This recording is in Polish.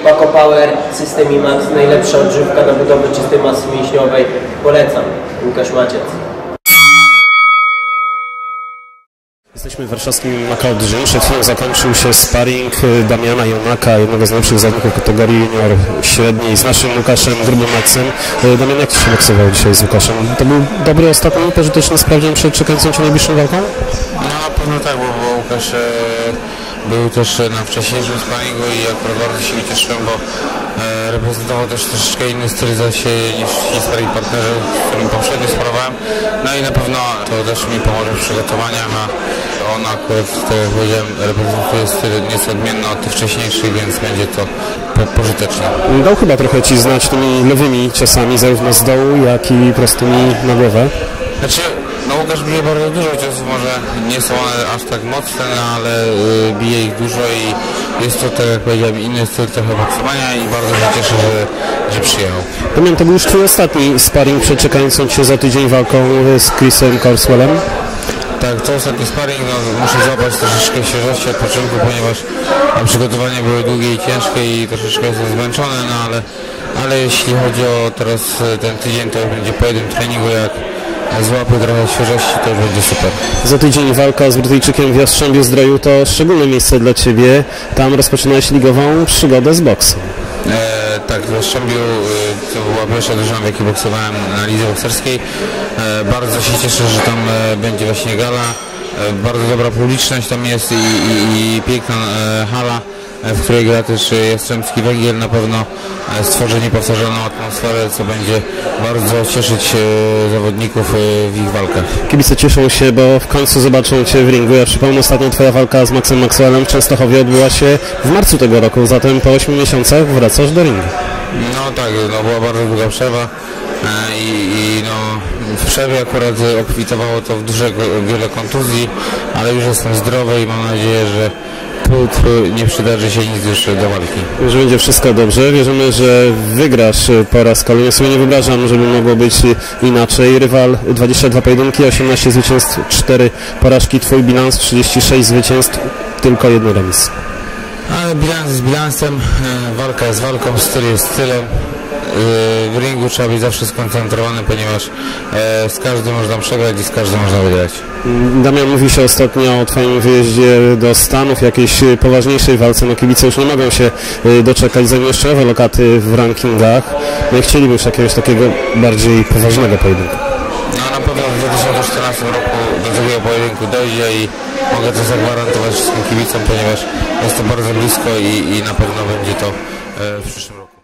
Paco Power, System IMAX, najlepsza odżywka na budowę czystej masy mięśniowej. Polecam. Łukasz Maciec. Jesteśmy w warszawskim Macao Gym. Przed chwilą zakończył się sparring Damiana Jonaka, jednego z najlepszych zawodników kategorii junior średniej, z naszym Łukaszem Grubym-Maxem. Damian, jak Ci się boksował dzisiaj z Łukaszem? To był dobry ostatni, pożyteczny sprawdzian przed czekającą Cię najbliższą walką? No na pewno tak, bo Łukasz był też na wcześniejszym sparingu i akurat bardzo się ucieszyłem, bo reprezentował też troszeczkę inny styl niż ci stali partnerzy, z którym poprzednio sparowałem. No i na pewno to też mi pomoże w przygotowaniach, a on akurat, tak jak powiedziałem, reprezentuje styl nieco odmienny od tych wcześniejszych, więc będzie to pożyteczne. Dał chyba trochę Ci znać tymi lewymi ciosami, zarówno z dołu, jak i prostymi na głowę. Znaczy, no Łukasz bije bardzo dużo ciosów, może nie są one aż tak mocne, no, ale bije ich dużo i jest to, tak jak powiedziałem, inny styl trochę boksowania i bardzo się cieszę, że przyjechał. Damian, to był już Twój ostatni sparring przed czekającą Cię za tydzień walką z Chrisem Corswellem? Tak, to ostatni sparring, no, muszę złapać troszeczkę świeżości od początku, ponieważ przygotowania były długie i ciężkie i troszeczkę jestem zmęczony, no ale jeśli chodzi o teraz ten tydzień, to będzie po jednym treningu, jak złapię trochę świeżości, to już będzie super. Za tydzień walka z Brytyjczykiem w Jastrzębiu-Zdroju to szczególne miejsce dla Ciebie. Tam rozpoczynałeś ligową przygodę z boksem. Tak, w Jastrzębiu to była pierwsza drużyna, w jakiej boksowałem na lidze bokserskiej. Bardzo się cieszę, że tam będzie właśnie gala. Bardzo dobra publiczność tam jest i piękna hala, w której gra też Jastrzębski Węgiel. Na pewno stworzy niepowtarzaną atmosferę, co będzie bardzo cieszyć zawodników w ich walkach. Kibice cieszą się, bo w końcu zobaczą Cię w ringu. Ja przypomnę, ostatnio Twoja walka z Maxem Maxwellem w Częstochowie odbyła się w marcu tego roku, zatem po 8 miesiącach wracasz do ringu. No tak, no była bardzo długa przerwa i no, w przerwie akurat obfitowało to w wiele kontuzji, ale już jestem zdrowy i mam nadzieję, że nie przydarzy się nic jeszcze do walki. Że będzie wszystko dobrze. Wierzymy, że wygrasz po raz kolejny. Sobie nie wyobrażam, żeby mogło być inaczej. Rywal 22 pojedynki, 18 zwycięstw, 4 porażki. Twój bilans 36 zwycięstw, tylko 1 remis. Ale bilans jest bilansem, walka jest walką, styl jest stylem. W ringu trzeba być zawsze skoncentrowany, ponieważ z każdym można przegrać i z każdym można wygrać. Damian, mówi się ostatnio o Twoim wyjeździe do Stanów, jakiejś poważniejszej walce. No kibice już nie mogą się doczekać, zajmują nowe lokaty w rankingach. No i chcieliby już jakiegoś takiego bardziej poważnego pojedynku. No na pewno w 2014 roku do takiego pojedynku dojdzie i mogę to zagwarantować wszystkim kibicom, ponieważ jest to bardzo blisko i na pewno będzie to w przyszłym roku.